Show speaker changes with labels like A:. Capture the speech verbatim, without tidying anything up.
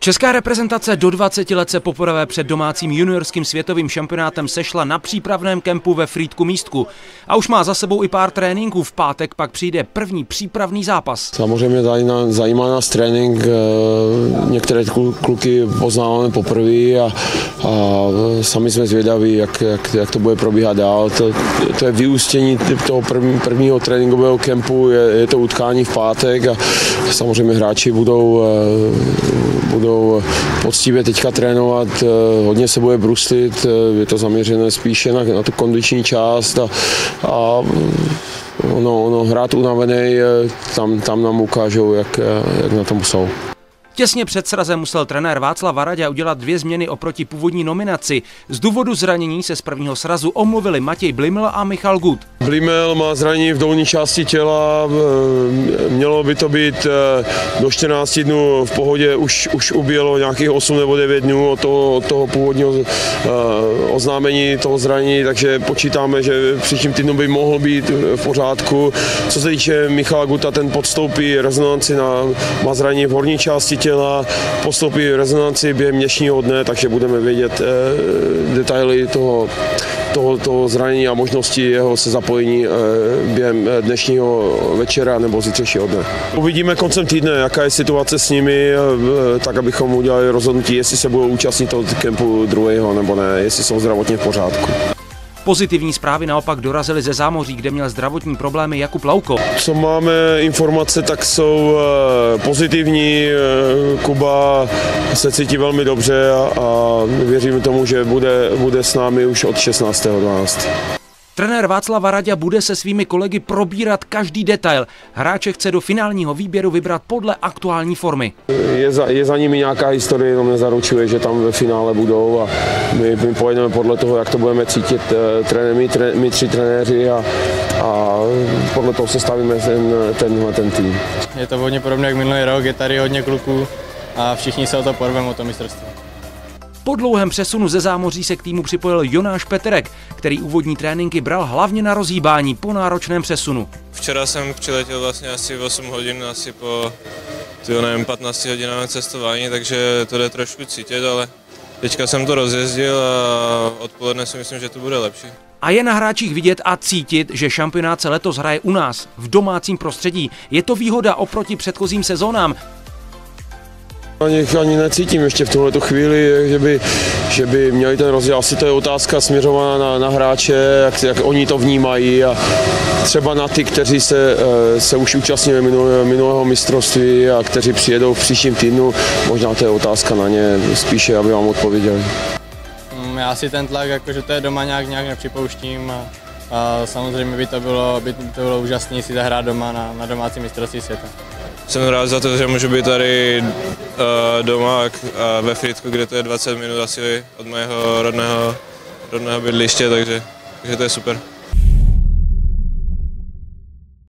A: Česká reprezentace do dvaceti let se poprvé před domácím juniorským světovým šampionátem sešla na přípravném kempu ve Frýdku-Místku a už má za sebou i pár tréninků. V pátek pak přijde první přípravný zápas.
B: Samozřejmě zajímá nás trénink, některé kluky poznáváme poprvé a, a sami jsme zvědaví, jak, jak, jak to bude probíhat dál. To, to je vyústění toho první, prvního tréninkového kempu, je, je to utkání v pátek a samozřejmě hráči budou, budou poctivě teďka trénovat, hodně se bude bruslit, je to zaměřené spíše na, na tu kondiční část a, a ono, ono hrát unavený, tam, tam nám ukážou, jak, jak na tom jsou.
A: Těsně před srazem musel trenér Václav Varaďa udělat dvě změny oproti původní nominaci. Z důvodu zranění se z prvního srazu omluvili Matěj Bliml a Michal Gut.
B: Bliml má zranění v dolní části těla, mělo by to být do čtrnácti dnů v pohodě, už, už uběhlo nějakých osm nebo devět dnů od toho, od toho původního oznámení toho zranění, takže počítáme, že v příštím týdnu by mohl být v pořádku. Co se týče Michala Guta, ten podstoupí rezonanci na má zranění v horní části těla, postoupí rezonanci během dnešního dne, takže budeme vědět eh, detaily toho, toho, toho zranění a možnosti jeho se zapojení eh, během dnešního večera nebo zítřejšího dne. Uvidíme koncem týdne, jaká je situace s nimi, eh, tak abychom udělali rozhodnutí, jestli se budou účastnit toho kempu druhého nebo ne, jestli jsou zdravotně v pořádku.
A: Pozitivní zprávy naopak dorazily ze Zámoří, kde měl zdravotní problémy Jakub Lauko.
B: Co máme informace, tak jsou pozitivní. Kuba se cítí velmi dobře a, a věříme tomu, že bude, bude s námi už od šestnáctého dvanáctého
A: Trenér Václav Varaďa bude se svými kolegy probírat každý detail. Hráče chce do finálního výběru vybrat podle aktuální formy.
B: Je za, je za nimi nějaká historie, jenom nezaručuje, že tam ve finále budou a my, my pojedeme podle toho, jak to budeme cítit trenér, my, tre, my tři trenéři a, a podle toho sestavíme ten, ten, ten tým.
C: Je to hodně podobné jak minulý rok, je tady hodně kluků a všichni se o to porveme, o to mistrovství.
A: Po dlouhém přesunu ze Zámoří se k týmu připojil Jonáš Peterek, který úvodní tréninky bral hlavně na rozhýbání po náročném přesunu.
D: Včera jsem přiletěl vlastně asi osm hodin, asi po tyjo, nevím, patnácti hodinovém cestování, takže to jde trošku cítit, ale teďka jsem to rozjezdil a odpoledne si myslím, že to bude lepší.
A: A je na hráčích vidět a cítit, že šampionát se letos hraje u nás, v domácím prostředí. Je to výhoda oproti předchozím sezónám.
B: Ani, ani necítím ještě v tuhletu chvíli, že by, že by měli ten rozdíl. Asi to je otázka směřovaná na, na hráče, jak, jak oni to vnímají a třeba na ty, kteří se, se už účastnili minulého, minulého mistrovství a kteří přijedou v příštím týdnu, možná to je otázka na ně spíše, aby vám odpověděli.
C: Já si ten tlak, jakože to je doma nějak, nějak nepřipouštím a, a samozřejmě by to bylo, by to bylo úžasné si zahrát doma na, na domácí mistrovství světa.
D: Jsem rád za to, že můžu být tady uh, doma uh, ve Frýdku, kde to je dvacet minut asi od mého rodného, rodného bydliště, takže, takže to je super.